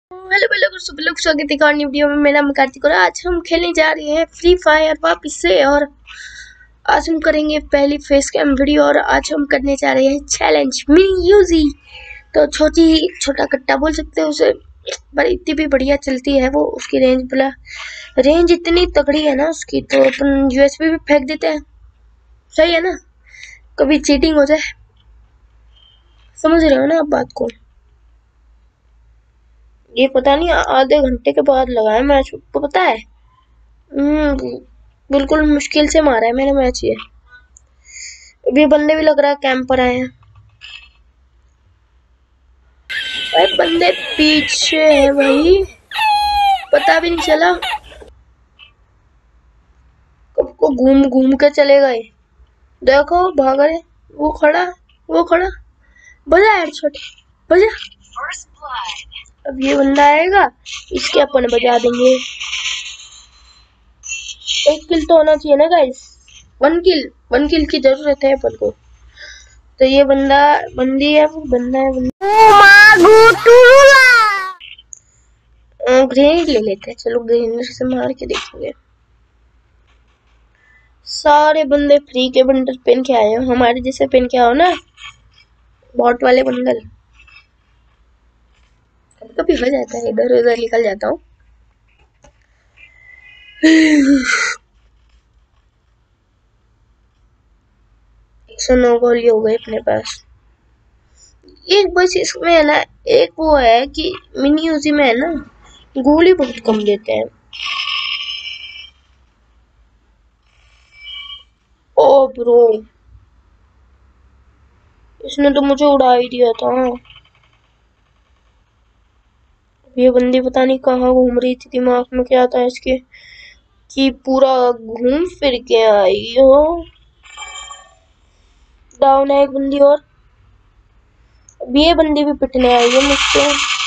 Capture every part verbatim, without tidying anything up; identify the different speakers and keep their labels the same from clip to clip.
Speaker 1: Hello hello सब लोग, स्वागत है एक और न्यू वीडियो में। मेरा नाम कार्तिक और आज हम खेलने जा रहे हैं फ्री फायर वापस से। और आज हम करेंगे पहली फेस कैम वीडियो और आज हम करने जा रहे हैं चैलेंज मिनी यूजी। तो छोटी छोटा कट्टा बोल सकते हैं उसे, पर इतनी भी बढ़िया चलती है वो। उसकी रेंज बोला रेंज इतनी तगड़ी है ना उसकी, तो अपन यूएसबी भी फेंक देते हैं। सही है ना, कभी चीटिंग हो जाए। समझ रहे हो ना आप बात को? ये पता नहीं आधे घंटे के बाद लगा है मैच, को पता है। हम्म बिल्कुल मुश्किल से मारा है मैंने मैच ये। अभी बंदे भी लग रहा है कैंप पर आए हैं। भाई बंदे पीछे है भाई, पता भी नहीं चला कब को घूम घूम के चले गए। देखो भाग रहे, वो खड़ा वो खड़ा बजा हेडशॉट बजा। अब ये बंदा आएगा, इसके अपन बजा देंगे। एक किल तो होना चाहिए ना guys, one kill one kill की जरूरत है अपन को। तो ये बंदा बंदी है, वो बंदा है बंदा। ग्रेनेड ले लेते हैं, चलो ग्रेनेड से मार के देखेंगे। सारे बंदे फ्री के बंडल पहन के आए हो, हमारे जैसे पहन के आओ ना, बॉट वाले बंडल। कभी कभी हो जाता है, इधर उधर निकल जाता हूँ। एक सौ नौ गोली हो गई अपने पास। एक बस इसमें है ना, एक वो है कि मिनी यूजी में है ना, गोली बहुत कम देते हैं। ओ ब्रो, इसने तो मुझे उड़ा ही दिया था। ये बंदी पता नहीं कहाँ घूम रही थी, दिमाग में क्या था इसके कि पूरा घूम फिर के आई हो। डाउन है एक बंदी और, अब ये बंदी भी पिटने आई है मुझसे।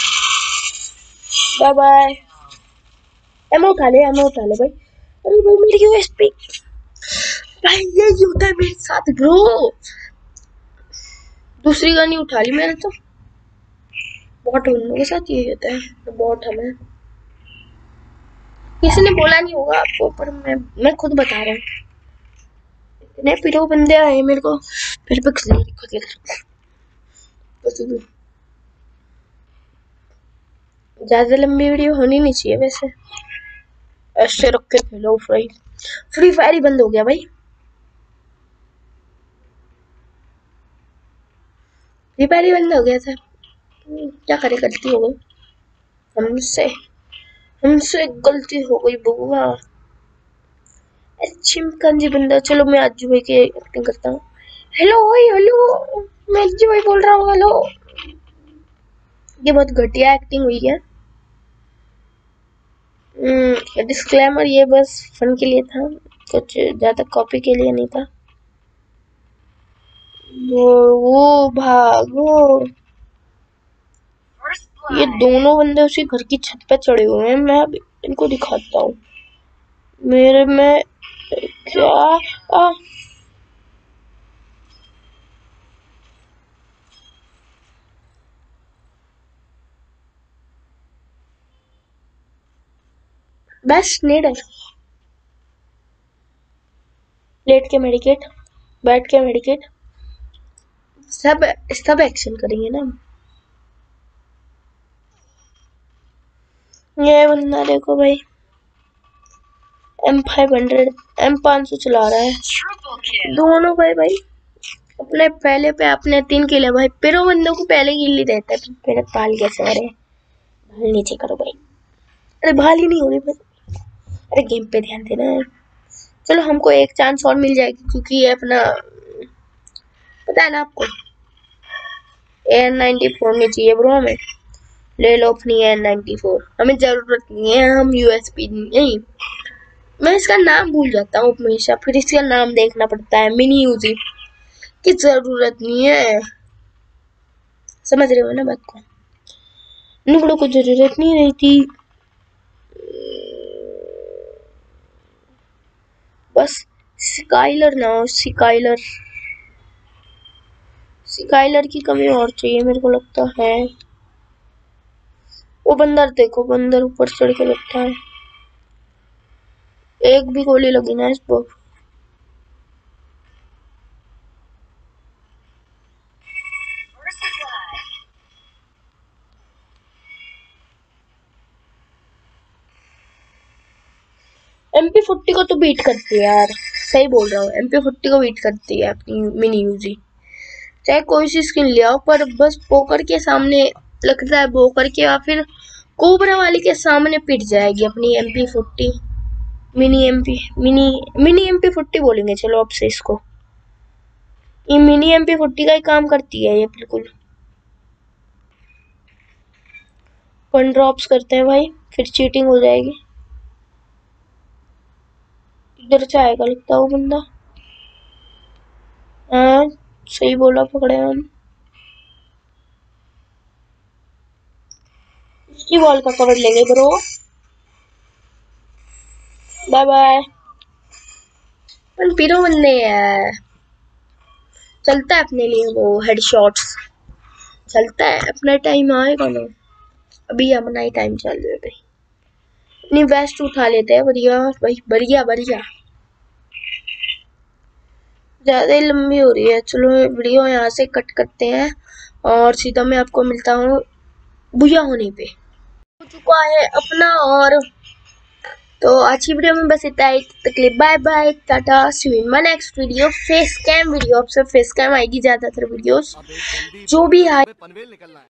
Speaker 1: Bye bye. एमो उठा ले, एमो उठा ले भाई। अरे भाई मेरी यूएसपी भाई, ये होता है मेरे साथ ब्रो। दूसरी गन उठा ली मैंने तो। बॉट बंदों के साथ ये होता है, तो बॉट हमें किसी ने बोला नहीं होगा आपको, पर मैं मैं खुद बता रहा हूँ। इतने पिरो बंदे आए मेरे को, फिर भी खुद ज्यादा लंबी वीडियो होनी नहीं चाहिए वैसे। ऐसे रख के खेलो फ्री फ्री फायर ही बंद हो गया भाई। फ्री फायर ही बंद हो गया था, क्या करे, गलती हो गई हमसे हमसे गलती हो गई बुआ। चिमकंजी बंदा। चलो मैं अज्जू भाई की एक्टिंग करता हूँ। हेलो भाई, हेलो मैं अज्जू भाई बोल रहा हूँ, हेलो। ये बहुत घटिया एक्टिंग हुई है। डिस्क्लेमर, ये बस फन के लिए था, कुछ ज्यादा कॉपी के लिए नहीं था। वो वो भागो, ये दोनों बंदे उसी घर की छत पे चढ़े हुए हैं। मैं अब इनको दिखाता हूँ मेरे में क्या आ, बेस्ट नीडर। लेट के मेडिकेट, बैठ के मेडिकेट, सब सब एक्शन करेंगे ना। ये बंदा देखो भाई, एम फाइव हंड्रेड एम पाँच सौ चला रहा है। दोनों भाई भाई अपने पहले पे अपने तीन किले भाई। पिरो बंदों को पहले किल ही देता है, मेरे पाल कैसे हो रहे। भाल नीचे करो भाई। अरे भाल ही नहीं हो रही भाई, अरे गेम पे ध्यान देना। चलो हमको एक चांस और मिल जाएगी, क्योंकि ये अपना पता है ना आपको, एन नाइनटी फोर नहीं चाहिए ब्रो हमें। ले लो अपनी एन नाइनटी फोर, हमें जरूरत नहीं है। हम यूएसपी नहीं, मैं इसका नाम भूल जाता हूँ हमेशा, फिर इसका नाम देखना पड़ता है। मिनी यूजी की जरूरत नहीं है, समझ रहे हो ना बात को? नुबड़ों को जरूरत नहीं रहती, बस स्काइलर ना हो। स्काइलर स्काइलर की कमी और चाहिए मेरे को लगता है। वो बंदर देखो, बंदर ऊपर चढ़ के बैठा है। एक भी गोली लगी ना इस पर। एम पी फोर्टी को तो बीट करती है यार, सही बोल रहा हूँ, एम पी फोर्टी को बीट करती है अपनी मिनी यूजी। चाहे कोई सी स्किन ले आओ, पर बस पोकर के सामने लगता है, पोकर के या फिर कोबरा वाली के सामने पिट जाएगी अपनी M P forty. Mini M P mini mini M P forty बोलेंगे चलो अब से इसको। ये मिनी एम पी फोर्टी का ही काम करती है ये बिल्कुल। वन ड्रॉप्स करते हैं भाई, फिर चीटिंग हो जाएगी। इधर से आएगा लगता है वो बंदा। हाँ सही बोला, पकड़े हम। इसकी वॉल का कवर लेंगे ब्रो। Bye bye. पीरो बंदे है, चलता है अपने लिए वो हेडशॉट्स, चलता है, अपना टाइम आएगा ना। अभी अपना ही टाइम चल रहा है भाई। अपनी वेस्ट उठा लेते हैं, बढ़िया भाई, बढ़िया बढ़िया। ज्यादा ही लंबी हो रही है, चलो वीडियो यहाँ से कट करते हैं और सीधा मैं आपको मिलता हूँ बुया होने पे। हो चुका है अपना, और तो आज की वीडियो में बस इतना ही। तकलीफ bye bye, tata, see you in my next video. Face cam video, अब से फेस कैम आएगी ज्यादातर वीडियोस जो भी आए।